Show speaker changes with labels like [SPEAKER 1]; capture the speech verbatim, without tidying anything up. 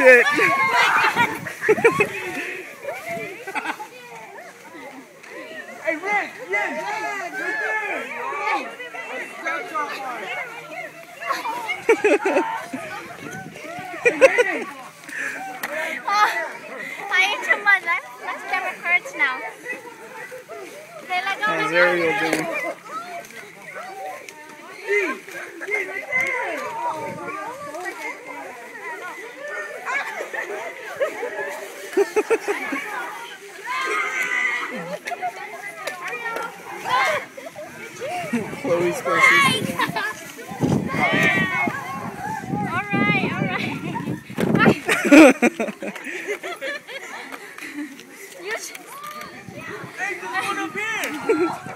[SPEAKER 1] shit.
[SPEAKER 2] Hey, Rick! Yes!
[SPEAKER 3] Oh, I ate too much. My, my stomach hurts now. Okay, let go.
[SPEAKER 1] How's Ariel doing? Chloe's
[SPEAKER 3] Alright, alright, alright. You should...
[SPEAKER 2] Hey, there's one up here!